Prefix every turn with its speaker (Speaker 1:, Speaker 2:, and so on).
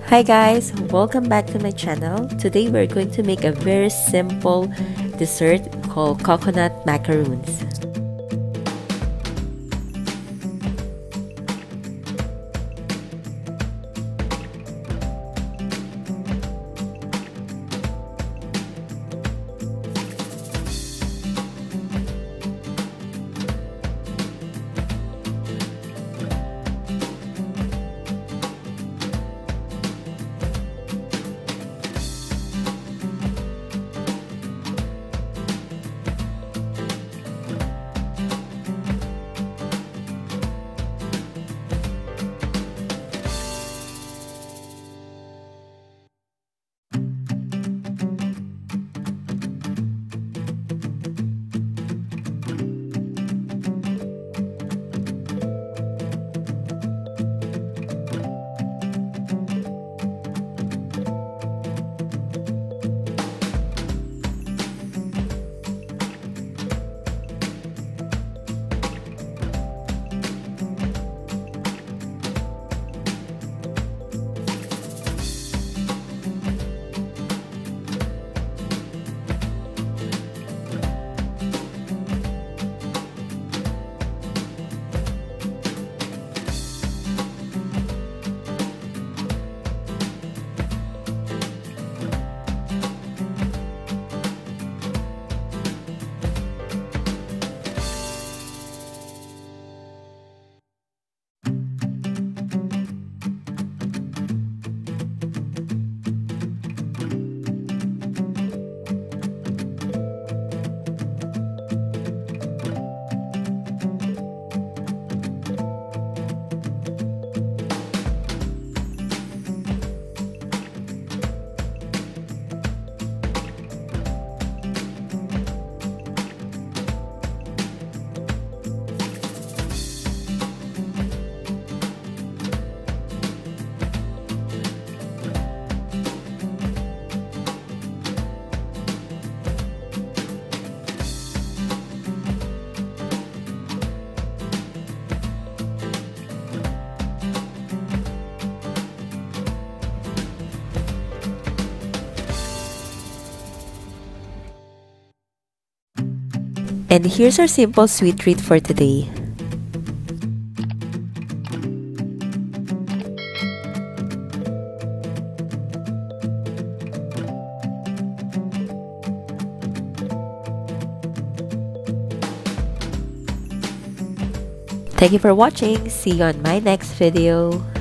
Speaker 1: Hi guys, welcome back to my channel. Today we're going to make a very simple dessert called coconut macaroons. And here's our simple sweet treat for today. Thank you for watching. See you on my next video.